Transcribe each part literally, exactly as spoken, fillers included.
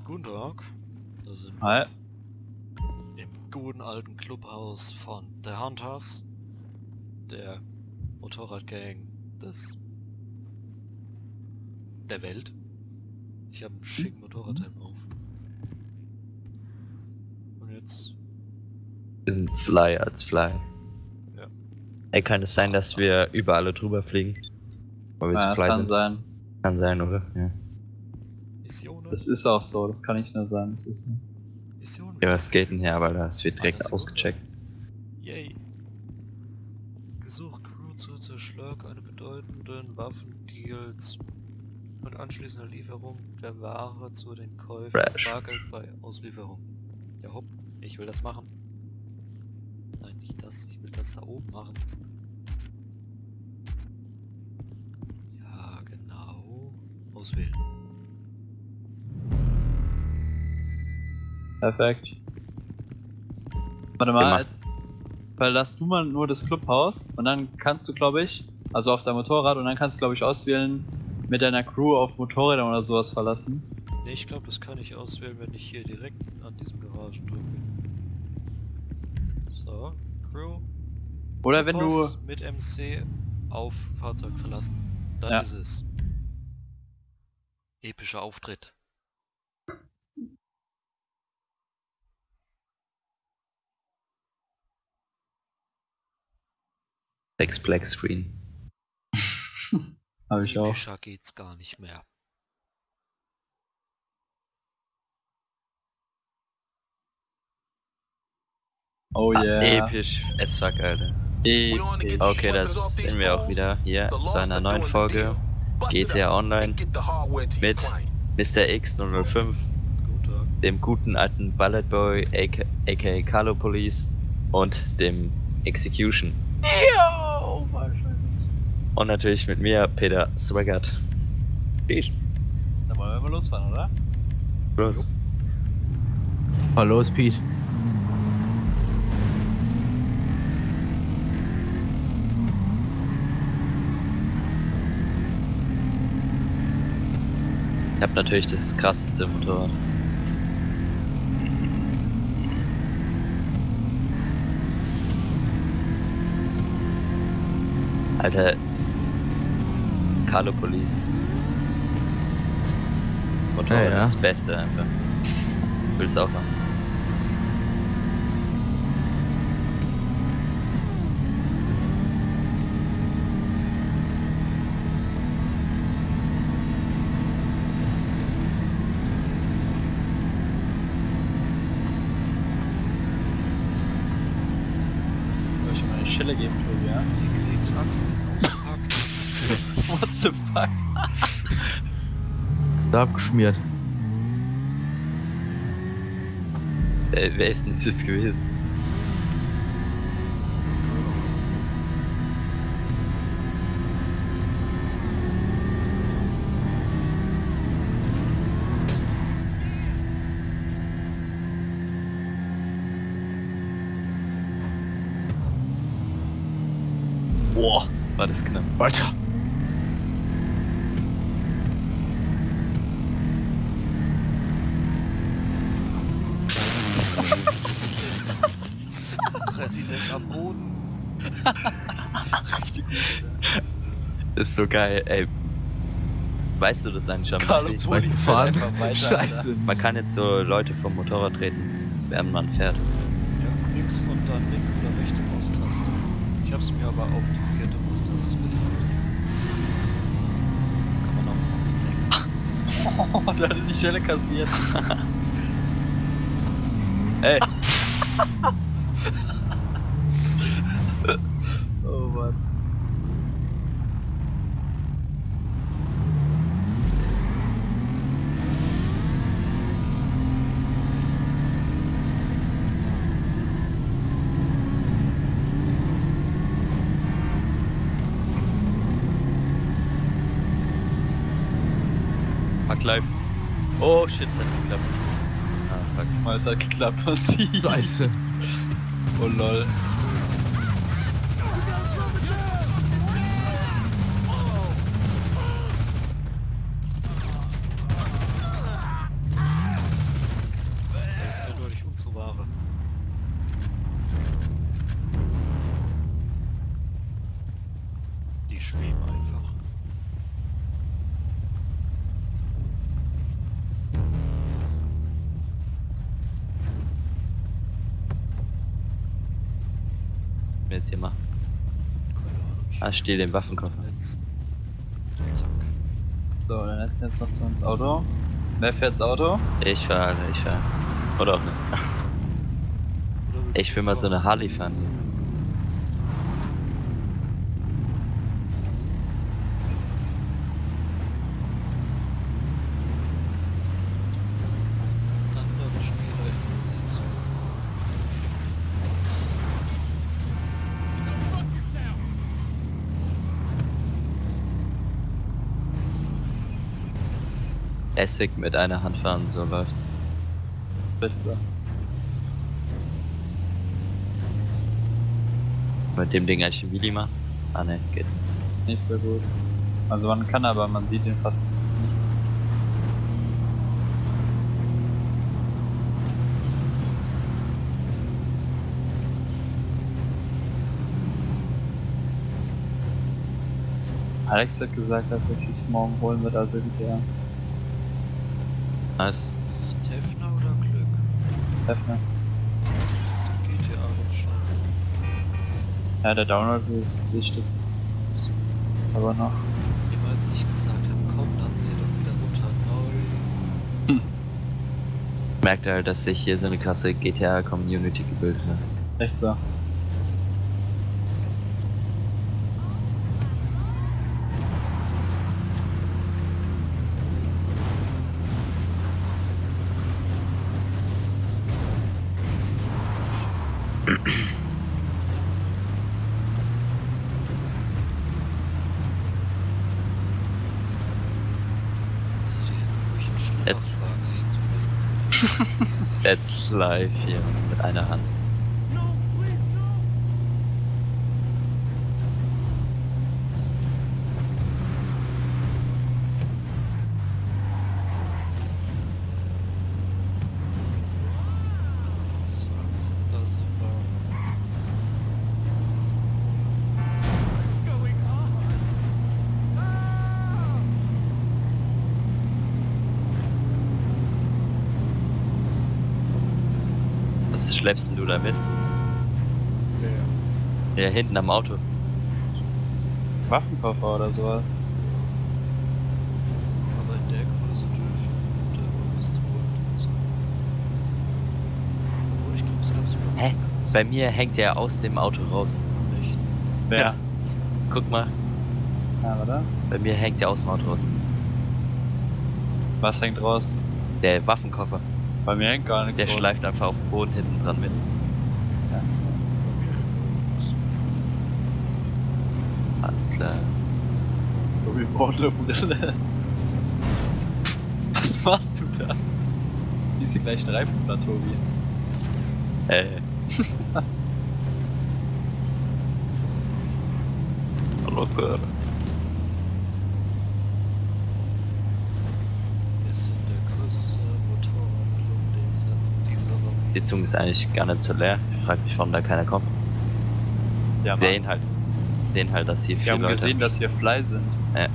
Guten Tag. Da sind wir Hi. im guten alten Clubhaus von The Hunters, der Motorradgang des der Welt. Ich habe einen schicken Motorradhelm auf. Und jetzt... Wir sind Fly als Fly. Ja. Ey, kann es sein, dass wir über alle drüber fliegen? Weil wir Ja, so das Fly kann sind? sein. Kann sein, oder? Ja. Missionen? Das ist auch so, das kann nicht nur sein, das ist so. Missionen? Ja, was geht denn her, weil das wird direkt Alles ausgecheckt. Yay. Gesucht Crew zu Zerschlag einer bedeutenden Waffendeals und anschließender Lieferung der Ware zu den Käufen. Fresh. Bargeld bei Auslieferung. Ja hopp, ich will das machen. Nein, nicht das, ich will das da oben machen. Ja, genau. Auswählen. Perfekt. Warte mal, Gemacht. jetzt verlass du mal nur das Clubhaus und dann kannst du, glaube ich, also auf dein Motorrad und dann kannst du, glaube ich, auswählen, mit deiner Crew auf Motorrädern oder sowas verlassen. Ne, ich glaube, das kann ich auswählen, wenn ich hier direkt an diesem Garagendrück bin. So, Crew. Oder wenn du... Clubhaus mit M C auf Fahrzeug verlassen. Dann Ja. ist es. Epischer Auftritt. Sechs Black Screen. Hab ich auch. Epischer geht's gar nicht mehr. Oh yeah. Episch as fuck, Alter. Episch. Okay, das sind wir auch wieder hier zu einer neuen Folge G T A Online mit Mister X null null fünf, Guten Tag. dem guten alten Bullet Boy, aka Carlo Police und dem Execution. Jo, wahrscheinlich. Und natürlich mit mir, Peter Swaggart. Peace. Dann wollen wir mal losfahren, oder? Los. Hallo, ist Pete. Ich hab natürlich das krasseste Motorrad. Alter, Carlo Police. Motorrad Ja, ja. ist das Beste einfach. Willst du auch machen? Soll ich mal eine Schelle geben, Tobi, ja? Die Kriegsachse ist ausgepackt. What the fuck? Da abgeschmiert. Äh, wer ist denn das jetzt gewesen? Boah, war das knapp. Alter. Präsident am Boden. Richtig gut. Ist so geil, ey. Weißt du das eigentlich schon? Carlo Maxi? Poli Fahren. fährt einfach weiter, Scheiße. Man kann jetzt so Leute vom Motorrad treten, während man fährt. Ja, links und dann linke oder rechte Maustaste. Ich hab's mir aber auf die vierte Maustaste gelegt. Kann man auch noch Oh, da hat er die Schelle kassiert. Ey! Oh Mann. Fuck live. Oh shit, es hat geklappt. Ah, fuck. Mal, es hat geklappt, man sieht. Scheiße. Oh lol. wir jetzt hier machen? Keine Ahnung. Ich Ah, stehl den Waffenkoffer. Jetzt. Zack. So, dann setzen wir jetzt noch zu uns Auto. Wer fährt's Auto? Ich fahr, Alter, ich fahr. Oder auch nicht. Oder willst Ich du will mal so fahren? eine Harley fahren. Andere Spieler in sie zu. Essig mit einer Hand fahren, so läuft's. Bitte. Mit dem Ding eigentlich ein Wheelie machen? Ah ne, geht. Nicht so gut. Also man kann, aber man sieht ihn fast nicht. Alex hat gesagt, dass er sich morgen holen wird, also G T A. Nice. Tefner oder Glück? Hefner. G T A doch schon. Ja, der Download ist sich das aber noch. Immer als ich gesagt habe, komm, lass sie doch wieder runter. Nein. Merkt halt, dass sich hier so eine krasse G T A-Community gebildet hat. Echt so. Also die hätten ruhig einen schneller Jetzt- Wagen sich zu melden. Let's live hier mit einer Hand. So, da sind wir. Was schleppst denn du da mit? Ja, hinten am Auto. Waffenkoffer oder sowas. Aber in der Größe durch. Da ist und so. Obwohl, ich glaube, es gab so Hä? Bei mir hängt der aus dem Auto raus. Echt? Wer? Guck mal, Ja, oder? bei mir hängt der aus dem Auto raus. Was hängt raus? Der Waffenkoffer. Bei mir hängt gar nichts Der raus. schleift einfach auf dem Boden hinten dran mit. Alles klar. Tobi braucht eine Brille. Was machst du da? Die ist die gleichen Reifen da, Tobi. Äh. Locker. Ist in der größte Motorradclub, den es in dieser Woche Die Sitzung ist eigentlich gar nicht so leer. Ich frag mich, warum da keiner kommt. Ja, Den halt. Den halt, dass hier Wir vier haben Leute. gesehen, dass wir Fly sind. Ja.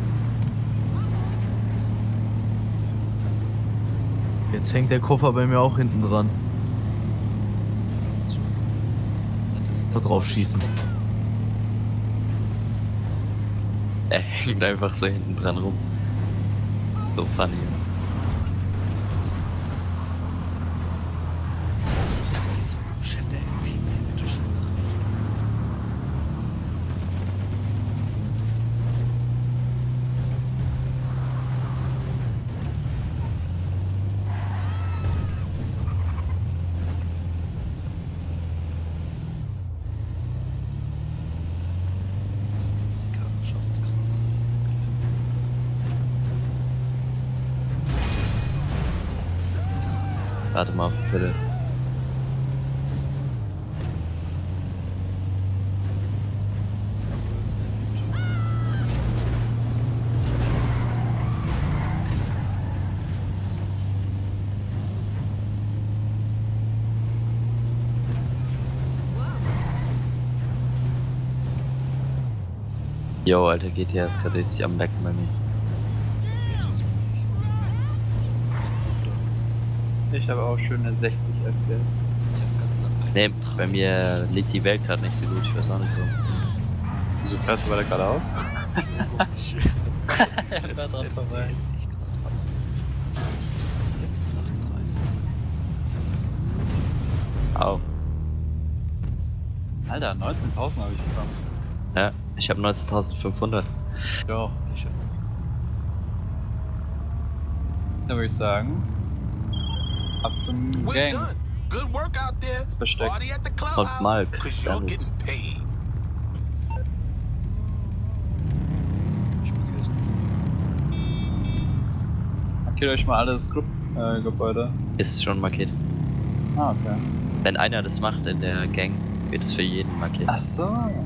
Jetzt hängt der Koffer bei mir auch hinten dran. Das ist Mal drauf schießen. Er hängt einfach so hinten dran rum. So funny. So, Chef, der N P C bitte schon nach rechts. Die Kameradschaftskranze. Warte mal auf Philipp. Wo ist er denn? Yo, Alter, G T A ist gerade richtig am Lecken bei mir. Geht es mir nicht. Ich habe auch schöne sechzig F P S. Ich hab ganz am Ne, bei mir liegt die Welt gerade nicht so gut, ich weiß auch nicht so. Wieso fährst du weiter geradeaus? Er fährt dran vorbei. Jetzt ist achtunddreißig. Au. Alter, neunzehntausend habe ich bekommen. Ja, ich habe neunzehntausendfünfhundert. Ja. Ich hab Dann würde ich sagen, ab zum Gang. Versteckt. Und Mark. Damit. Markiert euch mal alles Club-Gebäude. Ist schon markiert. Ah, okay. Wenn einer das macht in der Gang, wird es für jeden markiert. Ach so.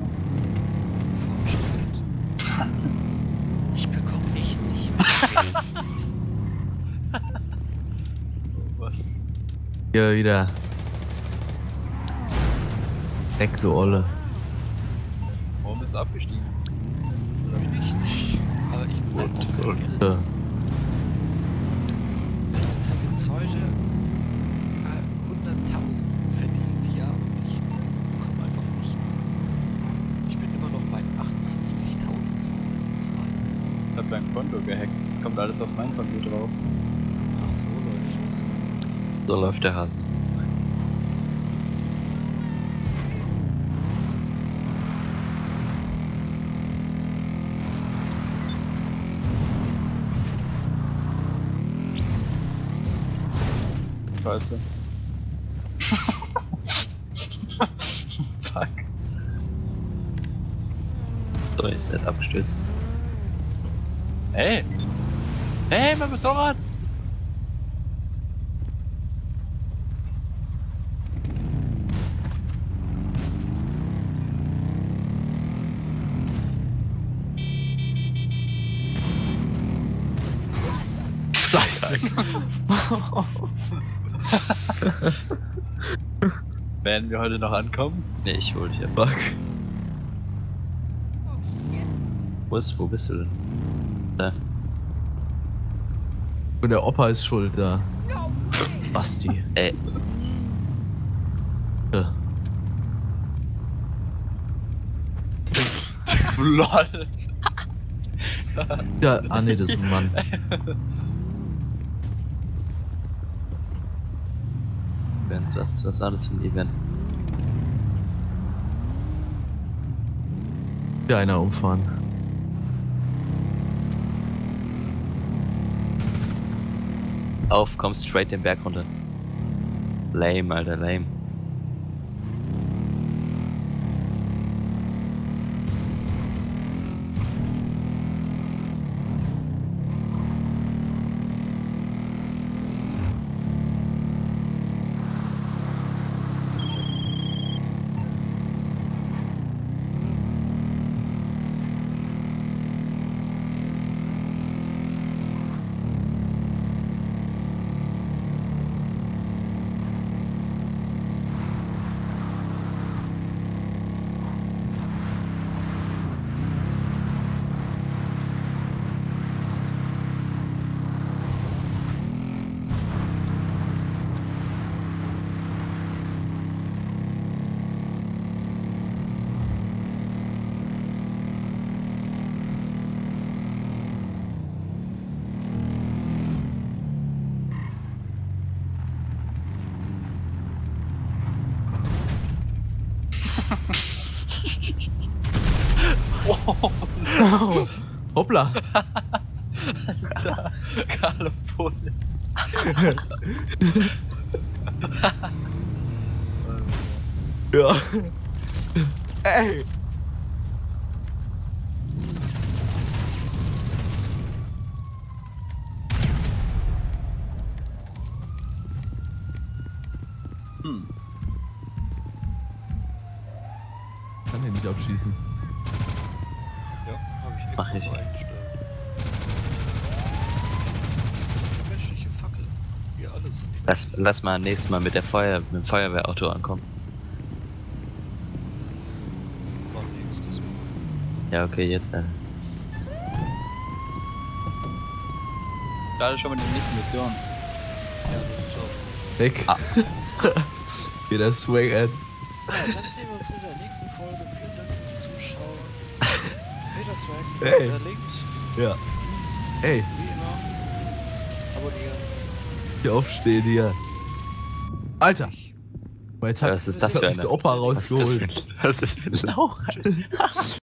Ich bekomme echt nicht Hier wieder. Dreck, du Olle. Warum bist du abgestiegen? ich nicht. Aber ich bin halt auch kein Geld. Ja. Ich habe jetzt heute äh, hunderttausend verdient, ja, und ich bekomme einfach nichts. Ich bin immer noch bei achtundfünfzigtausendzweihundert. Ich hab dein Konto gehackt. Das kommt alles auf mein Konto drauf. Ach so, läuft das. So läuft der Hase. Scheiße. Fuck. So, ist jetzt abgestürzt. Hey! Hey, mein Motorrad! Scheiße. Werden wir heute noch ankommen? Ne, ich hol dich ab. Fuck. Wo ist, wo bist du denn? Da. Und der Opa ist schuld da. Basti. Ey, Ja. LOL! Ja, ah ne, das ist ein Mann. Events, was, was war das für ein Event? Wieder einer umfahren. Auf, komm straight den Berg runter. Lame, Alter, lame. Oh. Hoppla. Alter, Carlo Pole. Ja. Ey. Hm. Kann den nicht abschießen. Ja, habe ich Mach extra ich. so eingestellt. Menschliche Fackel. Wir alle sind. Lass, lass mal nächstes Mal mit der Feuer, mit dem Feuerwehrauto ankommen. Mach nichts, das Ja, okay, jetzt dann. Gerade schon mal die nächste Mission. Ja, das ist auch. Weg. Ah. Hier der Swag-Ad. Ja, dann sehen wir uns in der nächsten Folge. Vielen Dank fürs Zuschauen. Peter Swag, Hey. verlinkt. Ja. Ey, Wie immer. Abonnieren. hier aufstehen hier. Alter! Weil jetzt hat Was ist das für mich eine? der Opa Was ist das rausgeholt. für, was ist das für ein Lauch?